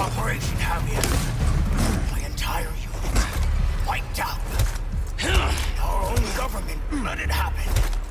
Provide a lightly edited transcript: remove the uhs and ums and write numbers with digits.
Operation Javier. My entire unit wiped out. Our own government let it happen.